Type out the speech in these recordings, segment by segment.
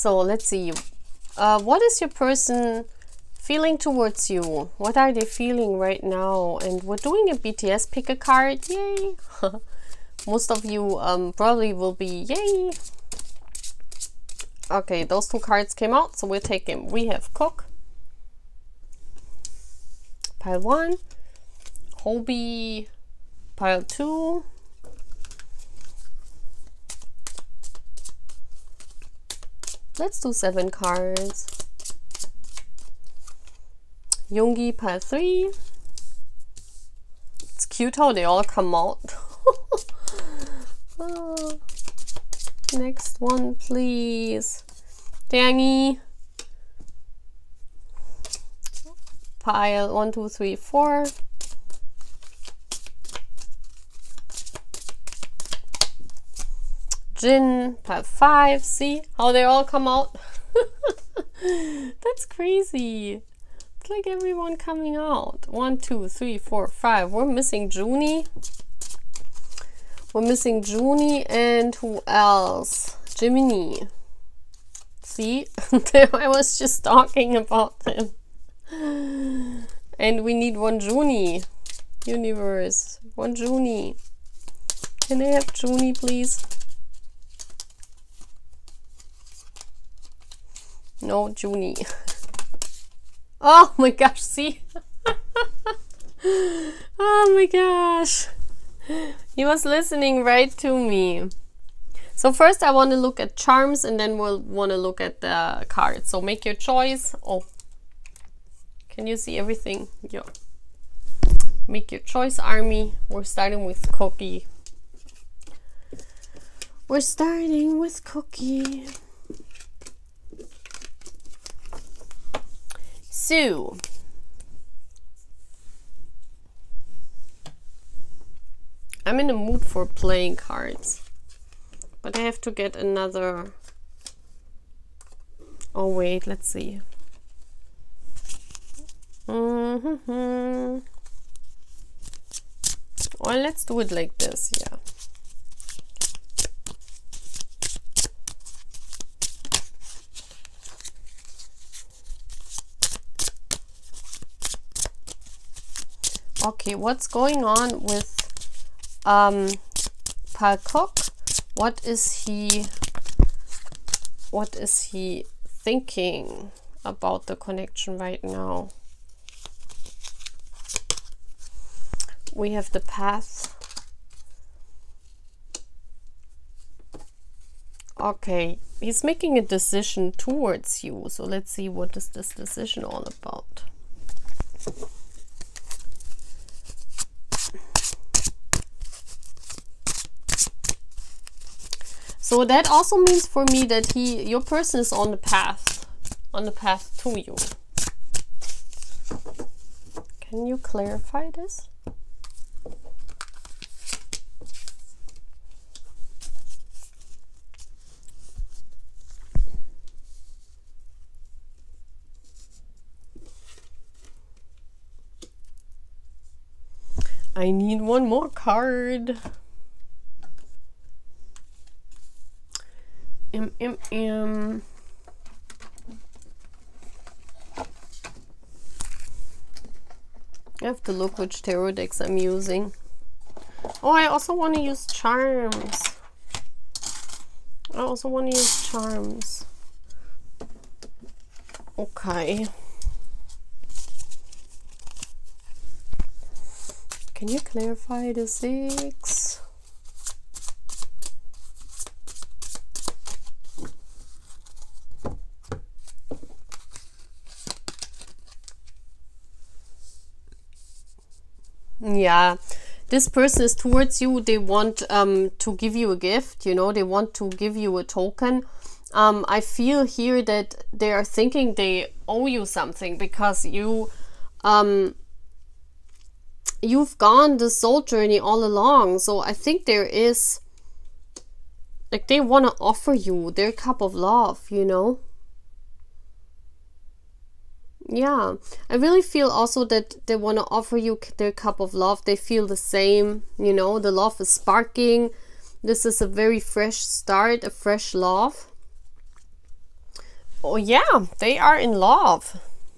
So let's see. What is your person feeling towards you? What are they feeling right now? And we're doing a BTS pick a card. Yay! Most of you probably will be yay. Okay, those two cards came out, so we're taking. We have Kook, pile 1, Hobi, pile 2, let's do 7 cards, Yoongi, pile 3. It's cute how they all come out. Oh. Next one, please. Dangy. Pile 1, 2, 3, 4. Jin, pile 5. See how they all come out? That's crazy. It's like everyone coming out. 1, 2, 3, 4, 5. We're missing Joonie. We're missing Joonie and who else? Jimin. See? I was just talking about them. And we need one Joonie. Universe. One Joonie. Can I have Joonie, please? No, Joonie. Oh my gosh, see? Oh my gosh. He was listening right to me. So first I want to look at charms and then we'll want to look at the cards. So make your choice. Oh, can you see everything? Yeah. Make your choice, army. We're starting with Cookie. We're starting with Cookie. So I'm in the mood for playing cards, but I have to get another. Oh wait, let's see. Well, let's do it like this, yeah. Okay, what's going on with Kook? What is he thinking about the connection right now? We have the path. Okay, he's making a decision towards you. So let's see, what is this decision all about? So that also means for me that your person is on the path to you. Can you clarify this? I need one more card. I have to look which tarot decks I'm using. Oh, I also want to use charms. Okay. Can you clarify the 6? Yeah, this person is towards you. They want to give you a gift, you know, they want to give you a token. I feel here that they are thinking they owe you something because you've gone the soul journey all along. So I think there is, like, they want to offer you their cup of love, you know. Yeah, I really feel also that they want to offer you their cup of love. They feel the same, you know, the love is sparking. This is a very fresh start, a fresh love. Oh yeah, they are in love.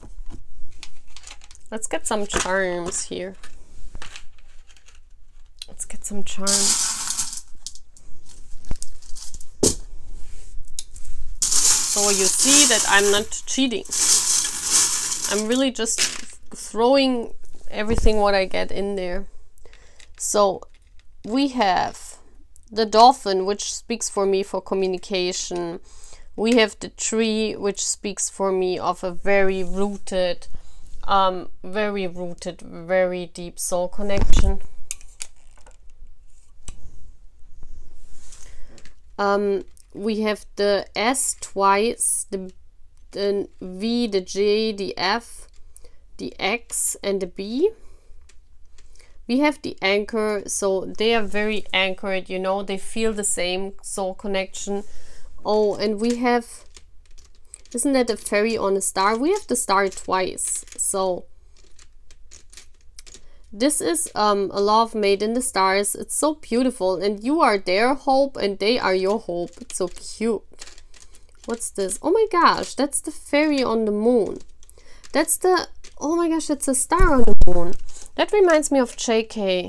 Let's get some charms here. Let's get some charms. So you see that I'm not cheating. I'm really just throwing everything what I get in there. So we have the dolphin, which speaks for me for communication. We have the tree, which speaks for me of a very rooted, very deep soul connection. We have the S twice, the V, the J, the F, the X, and the B. We have the anchor, so they are very anchored, you know, they feel the same soul connection. Oh, and we have, isn't that a fairy on a star? We have the star twice. So this is a love made in the stars. It's so beautiful, and you are their hope and they are your hope. It's so cute. What's this? Oh my gosh, that's the fairy on the moon. That's the, oh my gosh, that's a star on the moon. That reminds me of JK.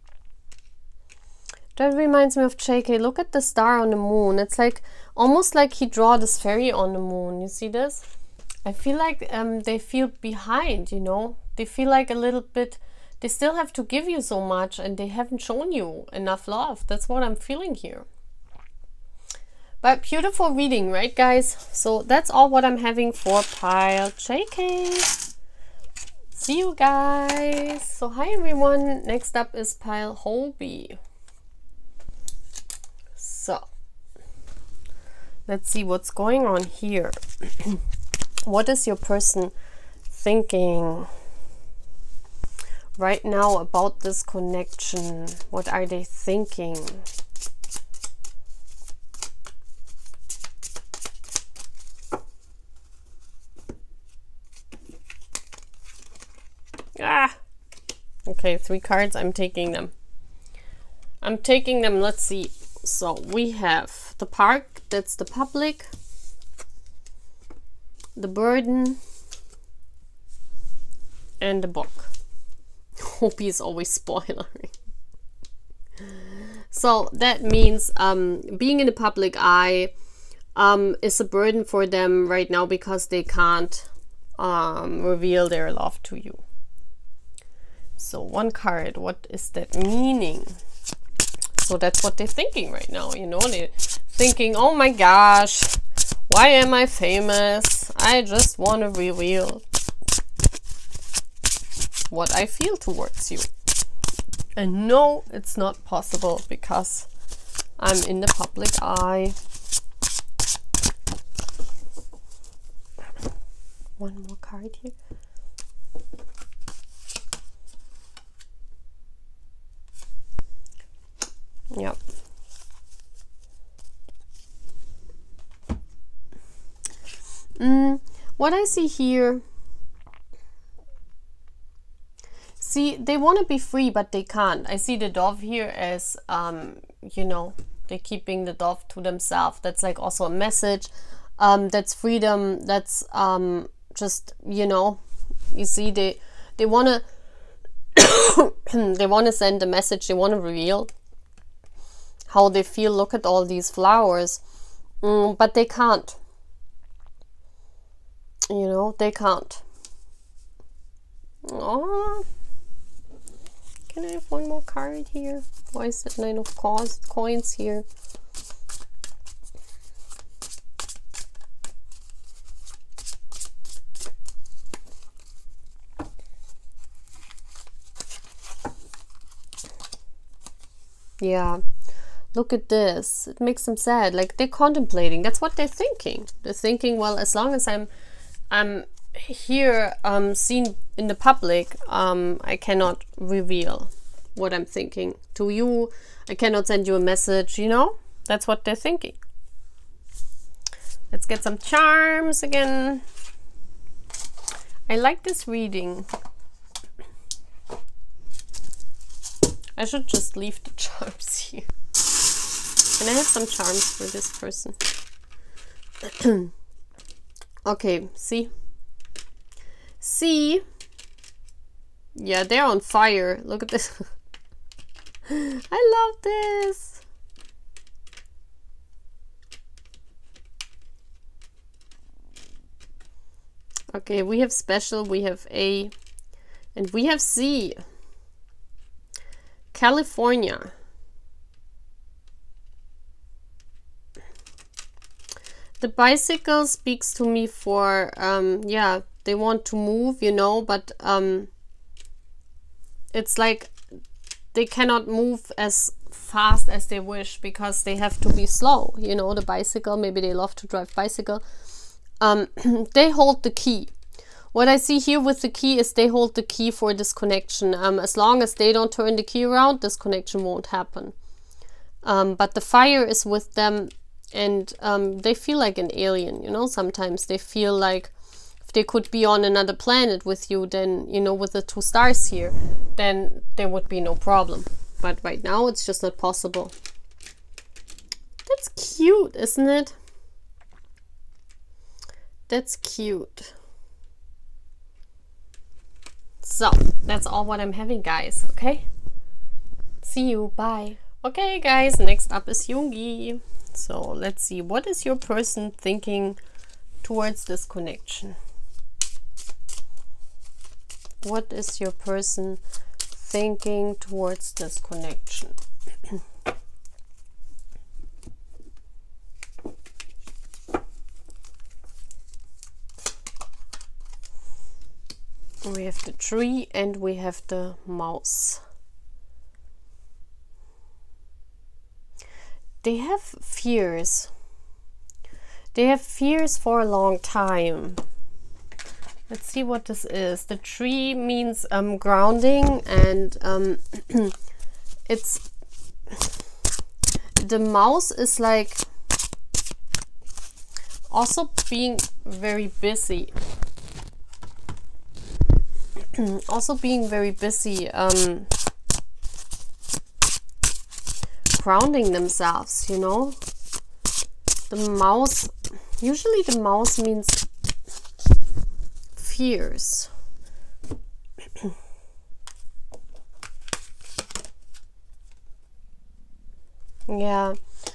That reminds me of JK. Look at the star on the moon. It's like almost like he draw this fairy on the moon. You see this? I feel like they feel behind, you know. They feel like a little bit, they still have to give you so much and they haven't shown you enough love. That's what I'm feeling here. But beautiful reading, right guys? So that's all what I'm having for pile JK. See you guys. So hi everyone. Next up is pile Hobi. So let's see what's going on here. What is your person thinking right now about this connection? What are they thinking? Ah, okay, 3 cards. I'm taking them. I'm taking them. Let's see. So we have the park, that's the public, the burden, and the book. Hobi is always spoiling. So that means being in the public eye is a burden for them right now because they can't reveal their love to you. So 1 card, what is that meaning? So that's what they're thinking right now, you know, they're thinking, oh my gosh, why am I famous? I just want to reveal what I feel towards you. And no, it's not possible because I'm in the public eye. 1 more card here. Yep. What I see here, see, they want to be free, but they can't. I see the dove here as, you know, they're keeping the dove to themselves. That's like also a message. That's freedom. That's just, you know, you see, they want to they want to send a message. They want to reveal how they feel. Look at all these flowers, but they can't, you know, they can't. Oh, can I have 1 more card here? Why is it 9 of coins here? Yeah, look at this. It makes them sad. Like they're contemplating. That's what they're thinking. They're thinking, well, as long as I'm here, seen in the public, I cannot reveal what I'm thinking to you. I cannot send you a message, you know? That's what they're thinking. Let's get some charms again. I like this reading. I should just leave the charms here. Can I have some charms for this person? Okay, see? See? Yeah, they're on fire. Look at this. I love this. Okay, we have special, we have A, and we have C. California. The bicycle speaks to me for, yeah, they want to move, you know, but it's like they cannot move as fast as they wish because they have to be slow, you know, the bicycle. Maybe they love to drive bicycle. They hold the key. What I see here with the key is they hold the key for this connection. As long as they don't turn the key around, this connection won't happen. But the fire is with them, and they feel like an alien, you know. Sometimes they feel like if they could be on another planet with you, then, you know, with the 2 stars here, then there would be no problem. But right now it's just not possible. That's cute, isn't it? That's cute. So that's all what I'm having, guys. Okay, see you, bye. Okay guys, next up is Yoongi. So let's see, what is your person thinking towards this connection? What is your person thinking towards this connection? We have the tree and we have the mouse. They have fears. They have fears for a long time. Let's see what this is. The tree means grounding, and it's the mouse is like also being very busy. Also being very busy grounding themselves, you know. The mouse, usually the mouse means fears. Yeah.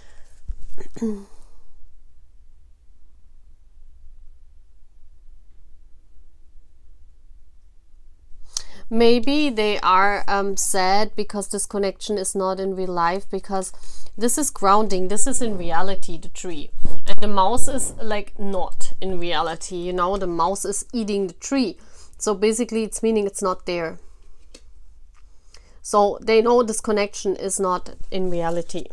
Maybe they are sad because this connection is not in real life, because this is grounding, this is in reality, the tree, and the mouse is like not in reality, you know. The mouse is eating the tree, so basically it's meaning it's not there. So they know this connection is not in reality.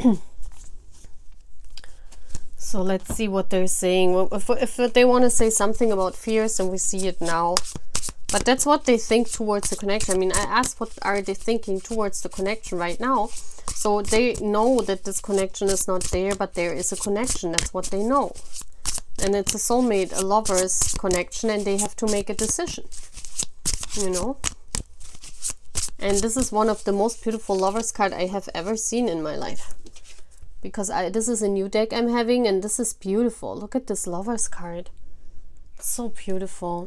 So let's see what they're saying. Well, if they want to say something about fears, then we see it now. But that's what they think towards the connection. I mean, I asked what are they thinking towards the connection right now. So they know that this connection is not there, but there is a connection. That's what they know. And it's a soulmate, a lover's connection, and they have to make a decision, you know. And this is one of the most beautiful lovers card I have ever seen in my life. Because this is a new deck I'm having, and this is beautiful. Look at this lovers card. It's so beautiful.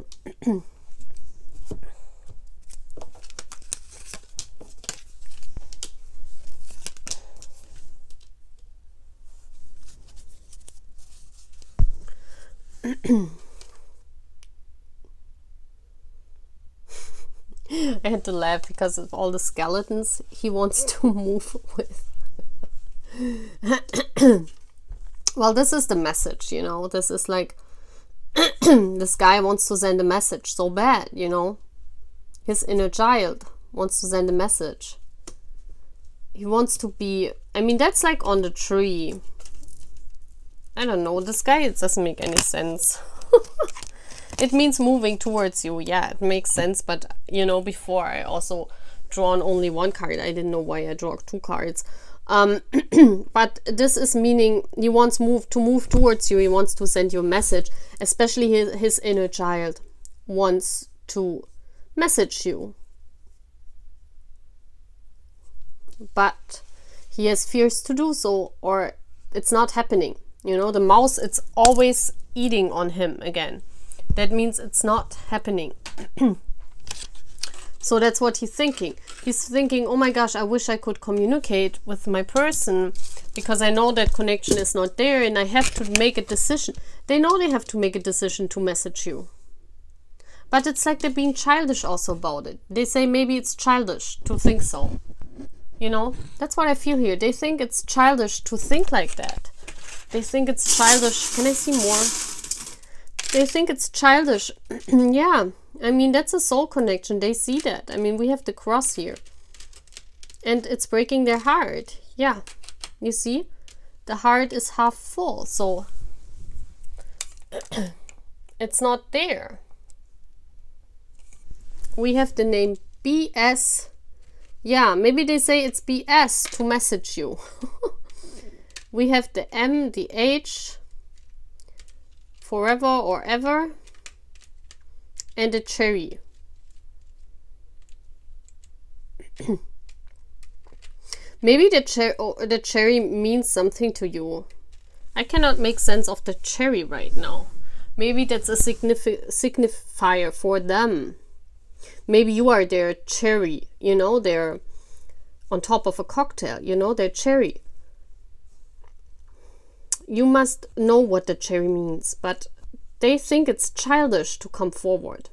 I had to laugh because of all the skeletons he wants to move with. Well, this is the message, you know. This is like this guy wants to send a message so bad, you know. His inner child wants to send a message. He wants to be, I mean, that's like on the tree. I don't know, this guy, it doesn't make any sense. It means moving towards you. Yeah, it makes sense, but you know, before I also drawn only one card. I didn't know why I draw 2 cards. But this is meaning he wants to move towards you. He wants to send you a message, especially his inner child wants to message you. But he has fears to do so, or it's not happening. You know, the mouse, it's always eating on him again. That means it's not happening. So that's what he's thinking. He's thinking, oh my gosh, I wish I could communicate with my person, because I know that connection is not there and I have to make a decision. They know they have to make a decision to message you. But it's like they're being childish also about it. They say maybe it's childish to think so. You know, that's what I feel here. They think it's childish to think like that. They think it's childish. Can I see more? They think it's childish. Yeah, I mean, that's a soul connection. They see that. I mean, we have the cross here. And it's breaking their heart. Yeah, you see? The heart is half full. So it's not there. We have the name BS. Yeah, maybe they say it's BS to message you. We have the M, the H, forever or ever, and the cherry. Maybe the cherry means something to you. I cannot make sense of the cherry right now. Maybe that's a signifier for them. Maybe you are their cherry, you know, they're on top of a cocktail, you know, they're cherry. You must know what the cherry means, but they think it's childish to come forward.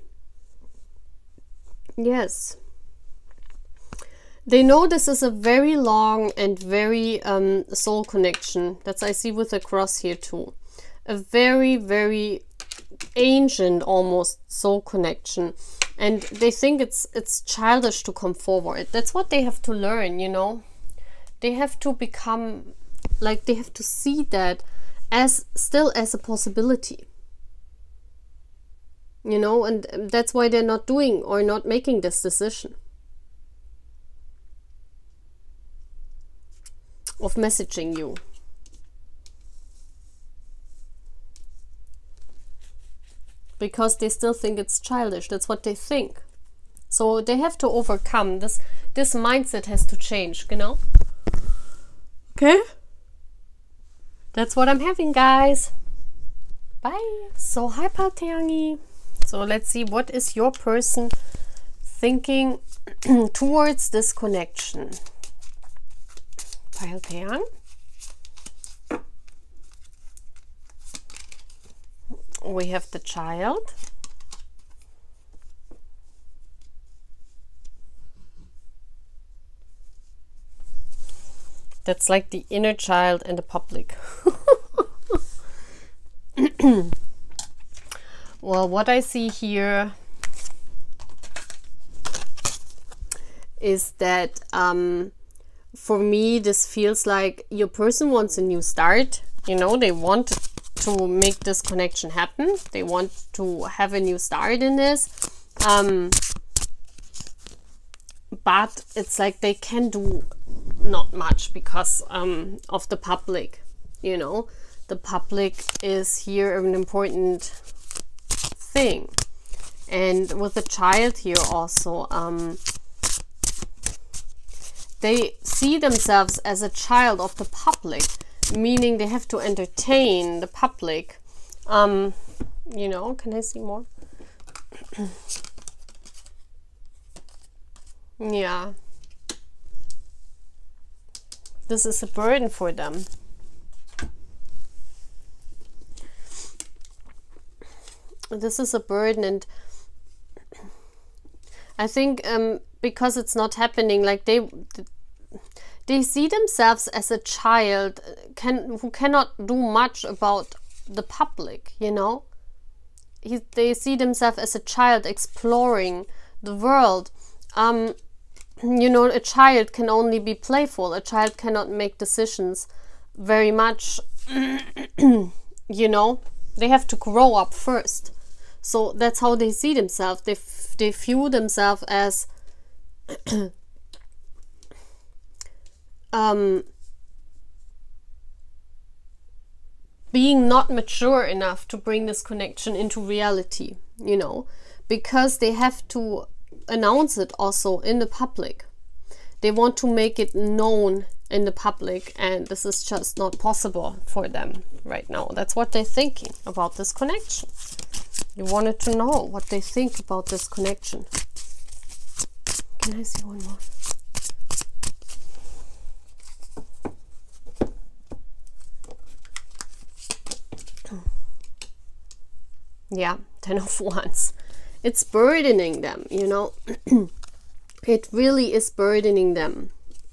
Yes. They know this is a very long and very soul connection. That's I see with the cross here too. A very, very ancient almost soul connection. And they think it's childish to come forward. That's what they have to learn, you know. They have to become, like, they have to see that as still as a possibility. You know, and that's why they're not doing or not making this decision of messaging you. Because they still think it's childish. That's what they think. So they have to overcome this. This mindset has to change, you know? Okay? That's what I'm having, guys. Bye. So, hi, Palteangi. So, let's see, what is your person thinking towards this connection? Palteang. We have the child. That's like the inner child and the public. Well, what I see here is that for me, this feels like your person wants a new start. You know, they want to make this connection happen. They want to have a new start in this. But it's like they can do not much because of the public. You know, the public is here an important thing. And with the child here also, they see themselves as a child of the public, meaning they have to entertain the public. You know, can I see more? Yeah. This is a burden for them. This is a burden, and I think because it's not happening, like they see themselves as a child who cannot do much about the public, you know. They see themselves as a child exploring the world. You know, a child can only be playful. A child cannot make decisions very much. You know, they have to grow up first. So that's how they see themselves. They view themselves as being not mature enough to bring this connection into reality, you know, because they have to announce it also in the public. They want to make it known in the public, and this is just not possible for them right now. That's what they're thinking about this connection. You wanted to know what they think about this connection. Can I see one more? Yeah, 10 of Wands. It's burdening them, you know. It really is burdening them.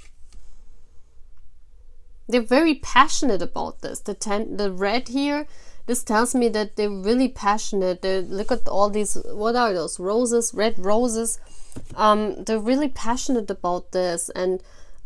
They're very passionate about this. The red here, this tells me that they're really passionate. Look at all these, what are those? Roses, red roses. They're really passionate about this. And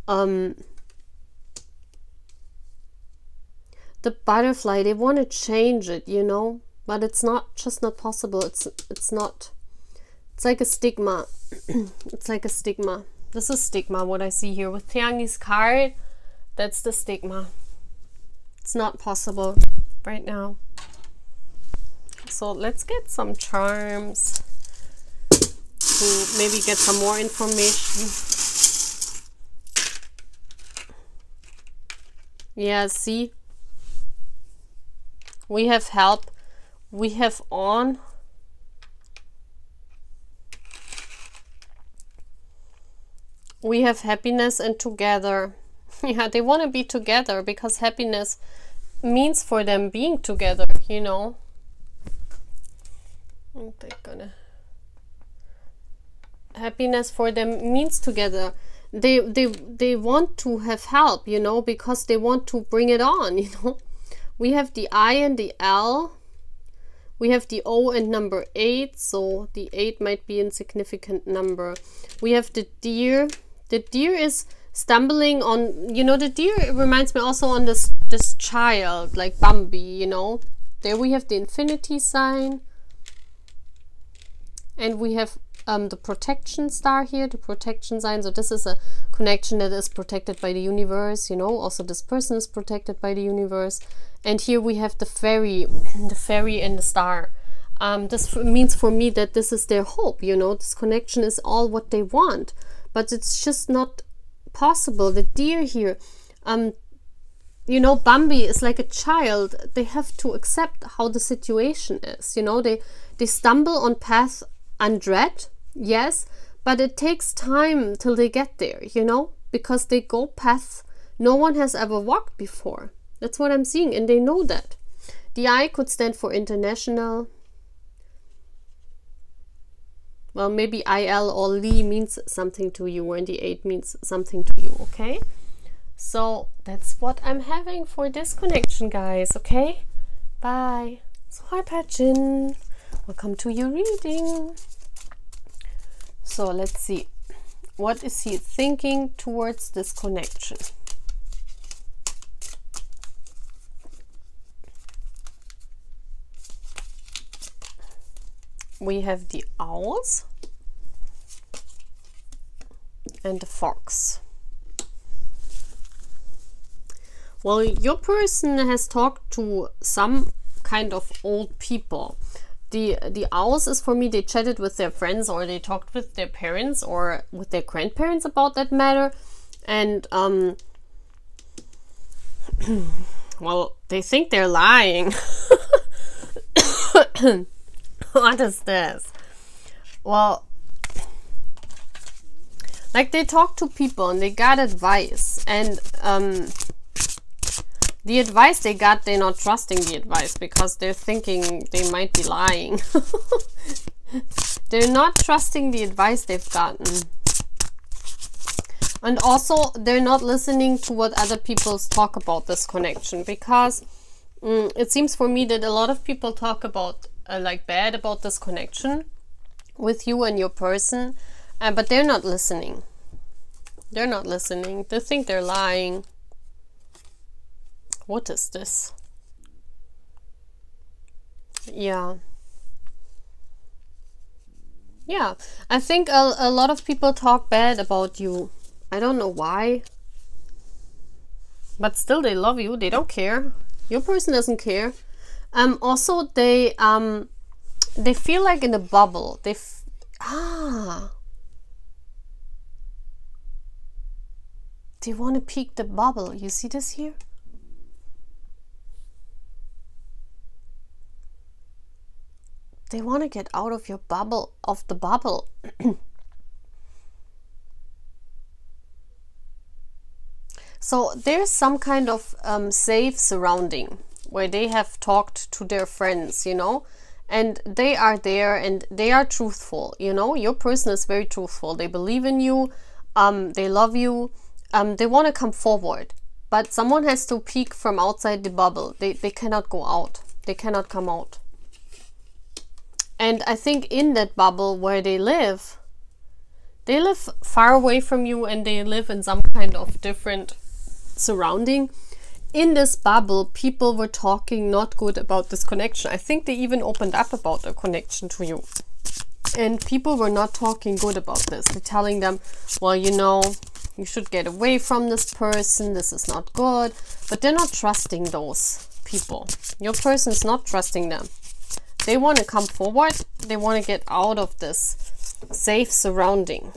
the butterfly, they want to change it, you know. But it's just not possible. It's not. It's like a stigma. It's like a stigma. This is stigma, what I see here. With Tiangi's card, that's the stigma. It's not possible right now. So let's get some charms to maybe get some more information. Yeah, see? We have help. We have on. We have happiness and together. Yeah, they want to be together because happiness means for them being together, you know. They're gonna... Happiness for them means together. They want to have help, you know, because they want to bring it on, you know. We have the I and the L. We have the O and number 8, so the 8 might be a significant number. We have the deer. The deer is stumbling on, you know, the deer reminds me also on this child, like Bambi, you know. There we have the infinity sign. And we have the protection star here, the protection sign. So this is a connection that is protected by the universe, you know. Also this person is protected by the universe. And here we have the fairy and the star. This means for me that this is their hope, you know. This connection is all what they want. But it's just not possible. The deer here, you know, Bambi is like a child. They have to accept how the situation is, you know. They stumble on path undread, yes, but it takes time till they get there, you know, because they go paths no one has ever walked before. That's what I'm seeing, and they know that. The I could stand for international. Well, maybe IL or Li means something to you, and the 8 means something to you, okay? So that's what I'm having for this connection, guys, okay? Bye. So hi, Pachin. Welcome to your reading. So let's see. What is he thinking towards this connection? We have the owls and the fox. Well, your person has talked to some kind of old people. The owls is for me, they chatted with their friends, or they talked with their parents or with their grandparents about that matter. And well, they think they're lying. What is this? Well, like they talk to people and they got advice, and the advice they got, they're not trusting the advice because they're thinking they might be lying. They're not trusting the advice they've gotten. And also, they're not listening to what other people talk about this connection, because it seems for me that a lot of people talk about like bad about this connection with you and your person, but they're not listening. They're not listening. They think they're lying. What is this? Yeah. Yeah, I think a lot of people talk bad about you. I don't know why. But still they love you. They don't care. Your person doesn't care. Also, they feel like in a bubble. They They want to peek the bubble. You see this here? They want to get out of your bubble, of the bubble. So there's some kind of safe surrounding where they have talked to their friends, you know, and they are there and they are truthful, you know. Your person is very truthful. They believe in you. They love you. They want to come forward, but someone has to peek from outside the bubble. They cannot go out. They cannot come out. And I think in that bubble where they live far away from you, and they live in some kind of different surrounding. In this bubble, people were talking not good about this connection. I think they even opened up about the connection to you. And people were not talking good about this. They're telling them, well, you know, you should get away from this person. This is not good. But they're not trusting those people. Your person is not trusting them. They want to come forward. They want to get out of this safe surrounding.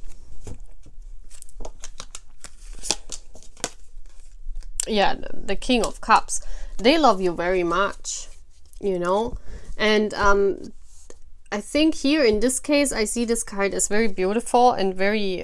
Yeah, the King of Cups. They love you very much, you know. And I think here in this case, I see this card as very beautiful and very...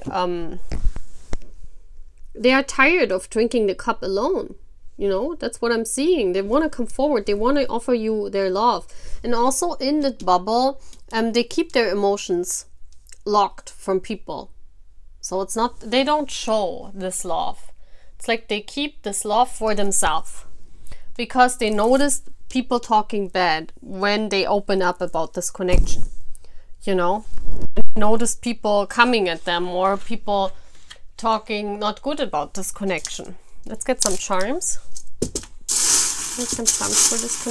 they are tired of drinking the cup alone. You know, that's what I'm seeing. They want to come forward. They want to offer you their love. And also in the bubble, they keep their emotions locked from people. So it's not, they don't show this love. It's like they keep this love for themselves. Because they notice people talking bad when they open up about this connection. You know, notice people coming at them or people talking not good about this connection. Let's get some charms. Get some charms for this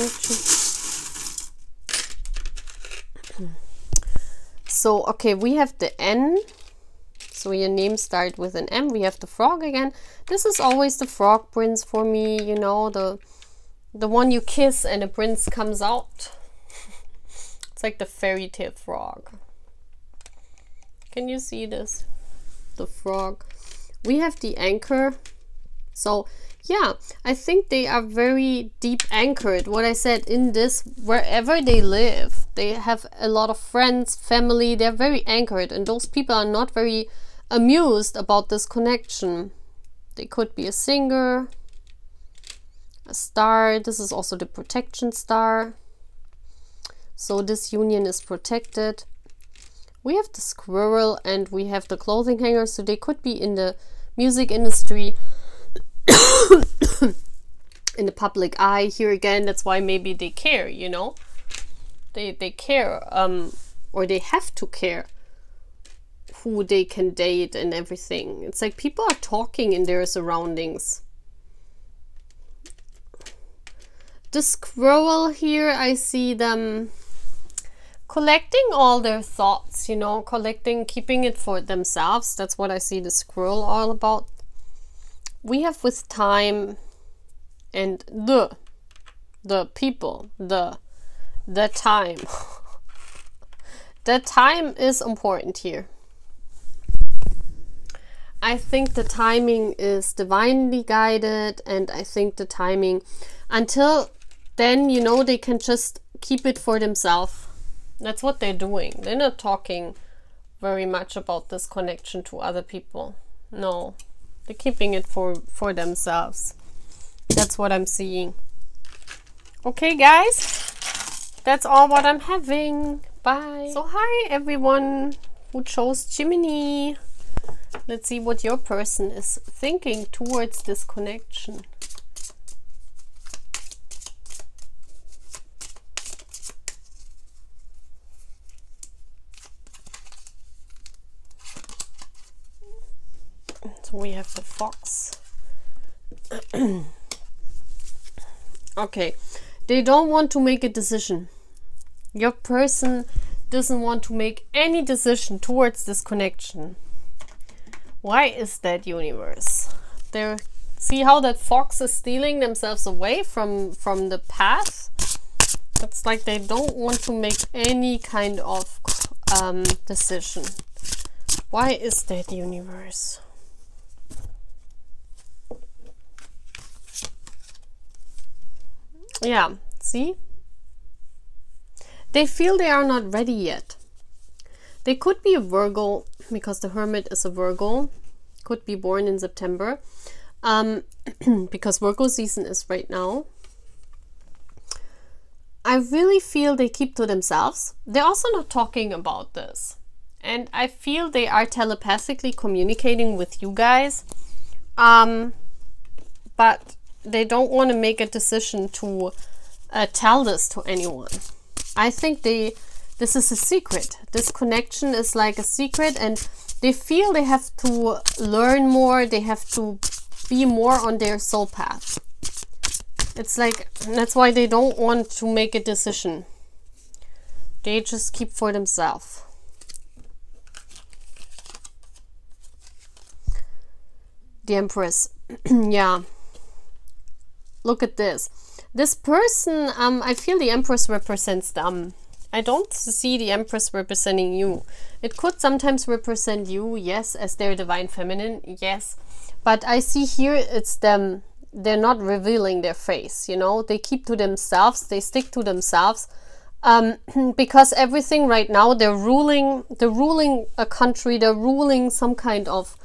connection. So, okay, we have the N. So your name starts with an M. We have the frog again. This is always the frog prince for me, you know, the one you kiss and a prince comes out. It's like the fairy tale frog. Can you see this? The frog. We have the anchor. So yeah, I think they are very deep anchored. What I said in this, wherever they live, they have a lot of friends, family. They're very anchored, and those people are not very amused about this connection. They could be a singer, a star. This is also the protection star. So this union is protected. We have the squirrel and we have the clothing hanger. So they could be in the music industry. In the public eye here again. That's why maybe they care, you know. They care, or they have to care who they can date and everything. It's like people are talking in their surroundings. The squirrel here, I see them collecting all their thoughts, you know, keeping it for themselves. That's what I see the squirrel all about. We have with time and the people, the time. The time is important here. I think the timing is divinely guided, and I think the timing, until then, you know, they can just keep it for themselves. That's what they're doing. They're not talking very much about this connection to other people. No, they're keeping it for themselves. That's what I'm seeing. Okay, guys, that's all what I'm having. Bye. So hi everyone who chose Jiminy. Let's see what your person is thinking towards this connection. So we have the fox. Okay, they don't want to make a decision. Your person doesn't want to make any decision towards this connection. Why is that, universe? See how that fox is stealing themselves away from the path? It's like they don't want to make any kind of decision. Why is that, universe? Yeah, see? They feel they are not ready yet. They could be a Virgo, because the Hermit is a Virgo. Could be born in September. Because Virgo season is right now. I really feel they keep to themselves. They're also not talking about this. And I feel they are telepathically communicating with you guys. But they don't want to make a decision to tell this to anyone. I think this is a secret. This connection is like a secret, and they feel they have to learn more. They have to be more on their soul path. It's like, that's why they don't want to make a decision. They just keep for themselves. The Empress. Yeah. Look at this. This person, I feel the Empress represents them. I don't see the Empress representing you. It could sometimes represent you, yes, as their divine feminine, yes. But I see here it's them. They're not revealing their face, you know. They keep to themselves. They stick to themselves. Because everything right now, they're ruling a country. They're ruling some kind of,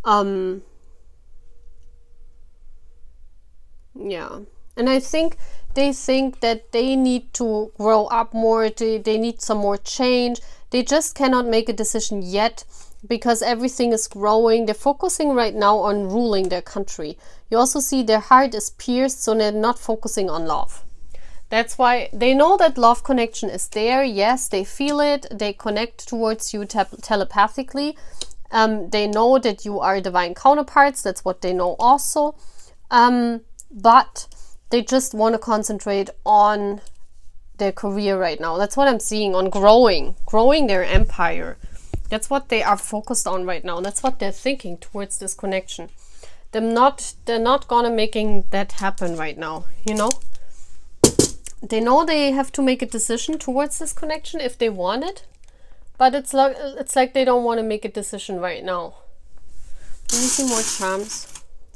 yeah. And I think they think that they need to grow up more. They need some more change. They just cannot make a decision yet, because everything is growing. They're focusing right now on ruling their country. You also see their heart is pierced, so they're not focusing on love. That's why they know that love connection is there. Yes, they feel it. They connect towards you telepathically. They know that you are divine counterparts. That's what they know also. But they just want to concentrate on their career right now. That's what I'm seeing, on growing their empire. That's what they are focused on right now. That's what they're thinking towards this connection. They're not gonna making that happen right now, you know. They know they have to make a decision towards this connection if they want it, but it's like they don't want to make a decision right now. Let me see more charms.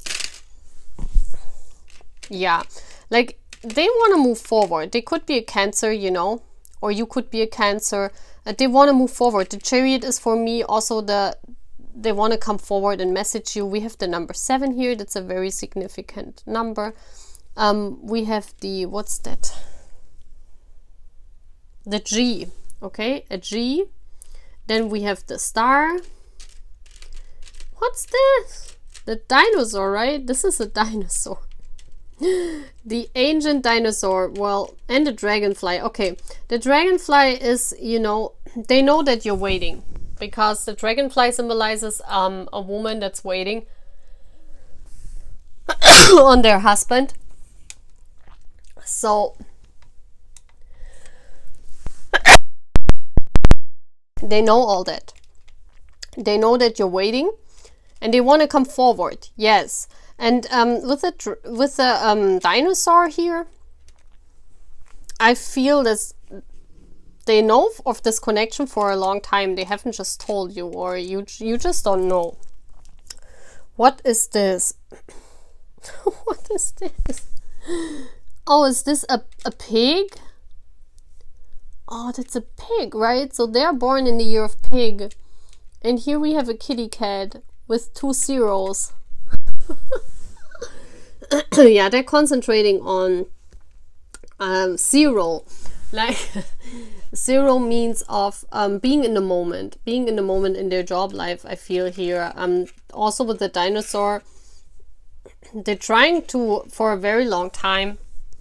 Yeah, like they want to move forward. They could be a Cancer, you know, or you could be a Cancer. They want to move forward. The Chariot is for me also they want to come forward and message you. We have the number 7 here. That's a very significant number. We have the, what's that? The G, okay, a G. Then we have the star. What's this? The dinosaur, right? This is a dinosaur. The ancient dinosaur, well, and the dragonfly. Okay, the dragonfly is, you know, they know that you're waiting, because the dragonfly symbolizes a woman that's waiting on their husband. So they know all that. They know that you're waiting, and they want to come forward. Yes. And with the dinosaur here, I feel this. They know of this connection for a long time. They haven't just told you, or you just don't know. What is this? What is this? Oh, is this a pig? Oh, that's a pig, right? So they're born in the year of pig. And here we have a kitty cat with 2 zeros. Yeah, they're concentrating on Ciro. Like Ciro means of being in the moment in their job life. I feel here. Also with the dinosaur, they're trying to, for a very long time.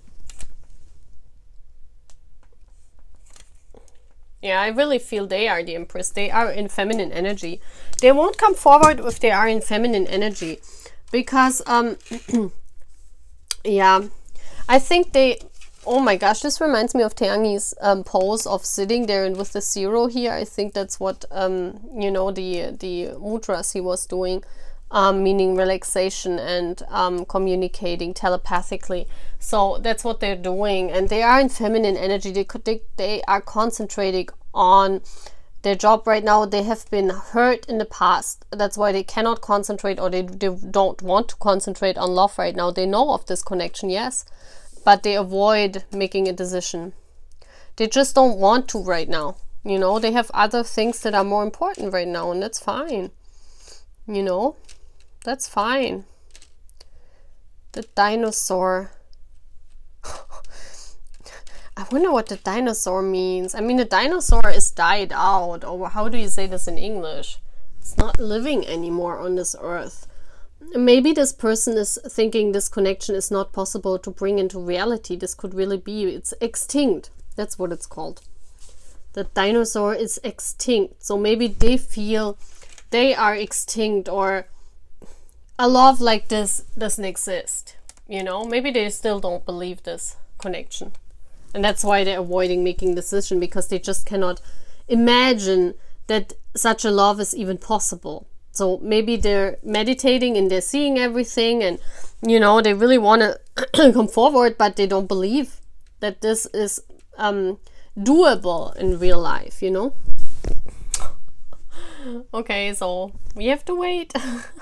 Yeah, I really feel they are the Empress. They are in feminine energy. They won't come forward if they are in feminine energy, because yeah, I think they, oh my gosh, this reminds me of Taeangni's pose of sitting there and with the 0 here. I think that's what you know, the mudras he was doing, meaning relaxation and communicating telepathically. So that's what they're doing, and they are in feminine energy. They are concentrating on their job right now. They have been hurt in the past. That's why they cannot concentrate, or they don't want to concentrate on love right now. They know of this connection, yes. but they avoid making a decision. They just don't want to right now. You know, they have other things that are more important right now, and that's fine. You know, that's fine. The dinosaur. I wonder what the dinosaur means. I mean, the dinosaur is died out, or how do you say this in English? It's not living anymore on this earth. Maybe this person is thinking this connection is not possible to bring into reality. This could really be, it's extinct. That's what it's called. The dinosaur is extinct. So maybe they feel they are extinct, or a love like this doesn't exist. You know, maybe they still don't believe this connection. And that's why they're avoiding making decision, because they just cannot imagine that such a love is even possible. So maybe they're meditating and they're seeing everything, and you know, they really want to come forward, but they don't believe that this is doable in real life, you know. Okay, so we have to wait.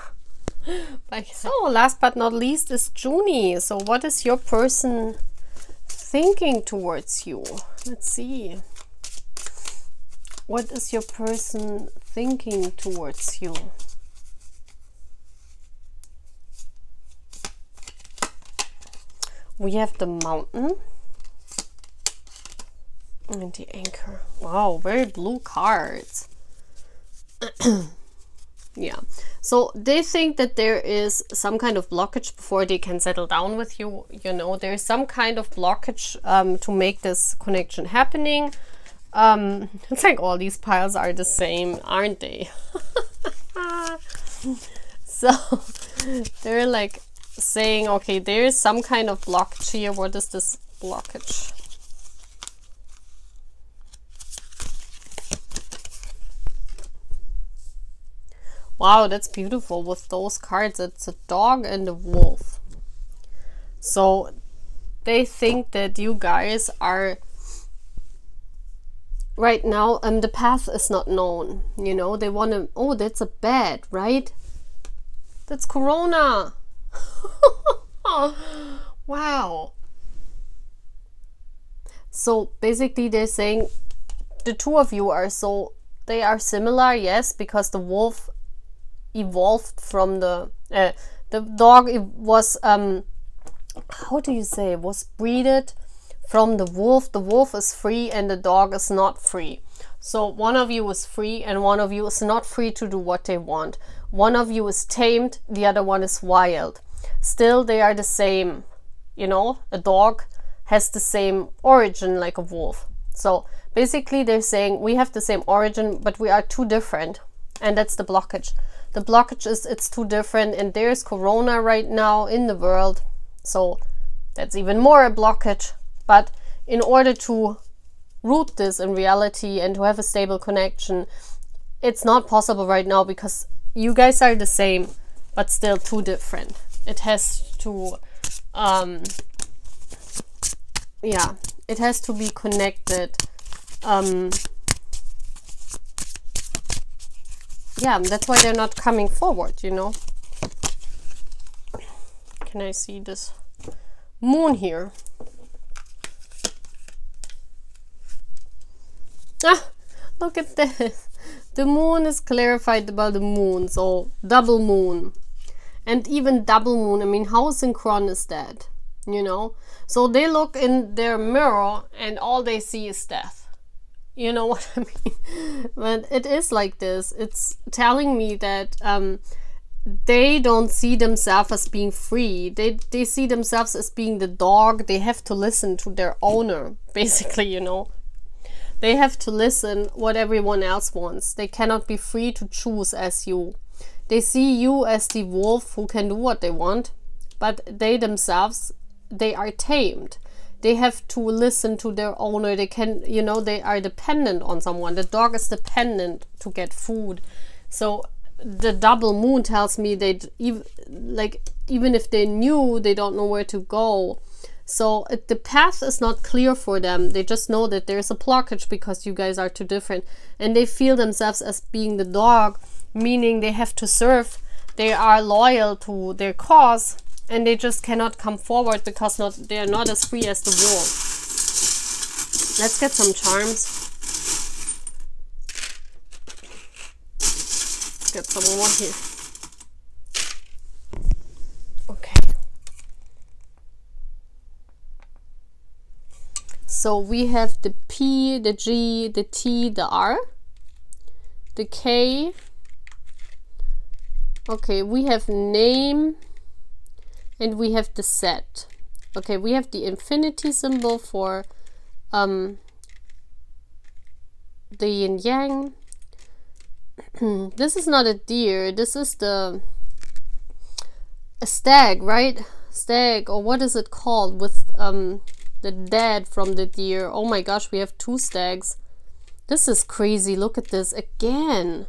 So last but not least is Joonie. So what is your person thinking towards you? Let's see. What is your person thinking towards you? We have the mountain and the anchor. Wow, very blue cards. Yeah, so they think that there is some kind of blockage before they can settle down with you. You know, there's some kind of blockage to make this connection happening. It's like all these piles are the same, aren't they? So they're like saying, okay, there is some kind of blockage here. What is this blockage? Wow, that's beautiful with those cards. It's a dog and a wolf. So they think that you guys are right now, the path is not known. You know, they want to, oh, that's a bed, right? That's Corona. Wow. So basically they're saying the two of you are they are similar, yes, because the wolf evolved from the dog. It was how do you say, was breeded from the wolf. The wolf is free and the dog is not free. So one of you is free and one of you is not free to do what they want. One of you is tamed, the other one is wild. Still they are the same, you know. A dog has the same origin like a wolf. So basically they're saying we have the same origin, but we are too different, and that's the blockage. The blockage is it's too different, and there's Corona right now in the world, so that's even more a blockage. But in order to root this in reality and to have a stable connection, it's not possible right now, because you guys are the same but still too different. It has to yeah, it has to be connected. Yeah, that's why they're not coming forward, you know. Can I see this moon here? Ah, look at this. The moon is clarified about the moon, so double moon. And even double moon, I mean, how synchron is that? You know? So they look in their mirror and all they see is death. You know what I mean? But it is like this. It's telling me that they don't see themselves as being free. They see themselves as being the dog. They have to listen to their owner, basically, you know. They have to listen what everyone else wants. They cannot be free to choose as you. They see you as the wolf who can do what they want, but they themselves, they are tamed. They have to listen to their owner. They can, you know, they are dependent on someone. The dog is dependent to get food. So the double moon tells me they even if they knew, they don't know where to go. So the path is not clear for them. They just know that there's a blockage because you guys are too different, and they feel themselves as being the dog, meaning they have to serve. They are loyal to their cause, and they just cannot come forward because they are not as free as the wall. Let's get some charms. Get some more here. Okay. So we have the P, the G, the T, the R, the K. Okay, we have name and we have the set. Okay, we have the infinity symbol for the yin yang. This is not a deer, this is a stag, right? Stag, or what is it called, with the dead from the deer. Oh my gosh, we have 2 stags. This is crazy. Look at this again.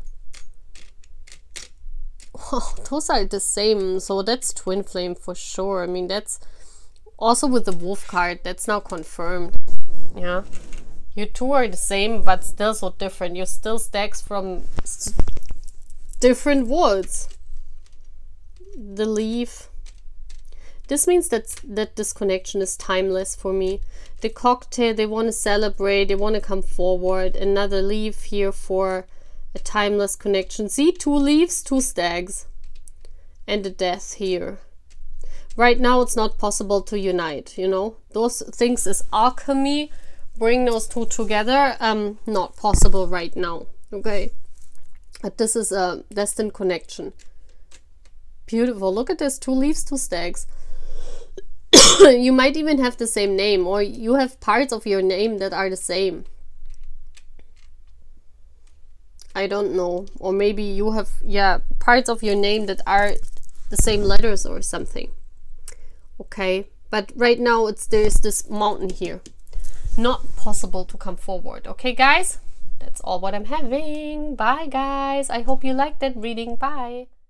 Wow, those are the same. So that's twin flame for sure. I mean, that's also with the wolf card. That's now confirmed. Yeah. You two are the same, but still so different. You're still stags from different woods. The leaf. This means that this connection is timeless for me. The cocktail, they want to celebrate, they want to come forward. Another leaf here for a timeless connection. See, 2 leaves, 2 stags. And the death here. Right now it's not possible to unite, you know. Those things is alchemy. Bring those 2 together. Not possible right now. Okay. But this is a destined connection. Beautiful. Look at this. 2 leaves, 2 stags. You might even have the same name, or you have parts of your name that are the same. I don't know. Or maybe you have, yeah, parts of your name that are the same letters or something. Okay. But right now there's this mountain here. Not possible to come forward. Okay, guys? That's all what I'm having. Bye, guys. I hope you liked that reading. Bye.